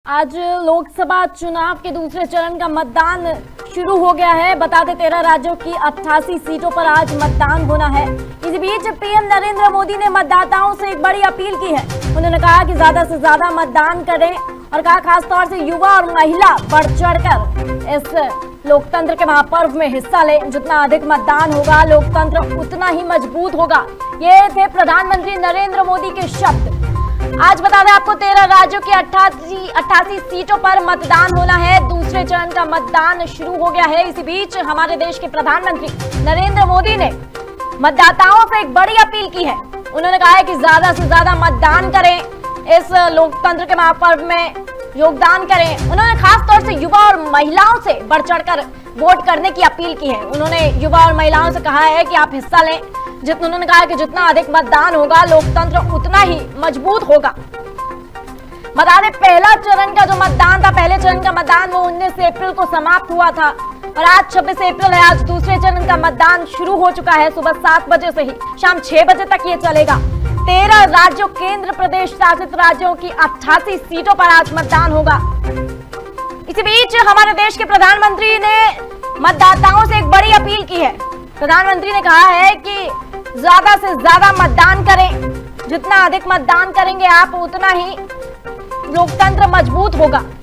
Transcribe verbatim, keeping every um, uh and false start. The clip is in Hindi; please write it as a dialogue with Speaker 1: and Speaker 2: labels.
Speaker 1: आज लोकसभा चुनाव के दूसरे चरण का मतदान शुरू हो गया है। बता दें तेरह राज्यों की अट्ठासी सीटों पर आज मतदान होना है। इसी बीच पीएम नरेंद्र मोदी ने मतदाताओं से एक बड़ी अपील की है। उन्होंने कहा कि ज्यादा से ज्यादा मतदान करें और कहा खासतौर से युवा और महिला बढ़ चढ़कर इस लोकतंत्र के महापर्व में हिस्सा लें। जितना अधिक मतदान होगा लोकतंत्र उतना ही मजबूत होगा। ये थे प्रधानमंत्री नरेंद्र मोदी के शब्द। आज बता दें आपको तेरह राज्यों की अट्ठासी अट्ठासी सीटों पर मतदान होना है। दूसरे चरण का मतदान शुरू हो गया है। इसी बीच हमारे देश के प्रधानमंत्री नरेंद्र मोदी ने मतदाताओं से एक बड़ी अपील की है। उन्होंने कहा है कि ज्यादा से ज्यादा मतदान करें, इस लोकतंत्र के महापर्व में योगदान करें। उन्होंने खास तौर से युवा और महिलाओं से बढ़ चढ़कर वोट करने की अपील की है। उन्होंने युवा और महिलाओं से कहा है कि आप हिस्सा लें। जितना उन्होंने कहा कि जितना अधिक मतदान होगा लोकतंत्र उतना ही मजबूत होगा। बता दें पहला चरण का जो मतदान था, पहले चरण का मतदान वो उन्नीस अप्रैल को समाप्त हुआ था और आज छब्बीस अप्रैल है। आज दूसरे चरण का मतदान शुरू हो चुका है। सुबह सात बजे से ही शाम छह बजे तक ये चलेगा। तेरह राज्यों केंद्र प्रदेश शासित राज्यों की अट्ठासी सीटों पर आज मतदान होगा। इसी बीच हमारे देश के प्रधानमंत्री ने मतदाताओं से एक बड़ी अपील की है। प्रधानमंत्री ने कहा है कि ज्यादा से ज्यादा मतदान करें। जितना अधिक मतदान करेंगे आप उतना ही लोकतंत्र मजबूत होगा।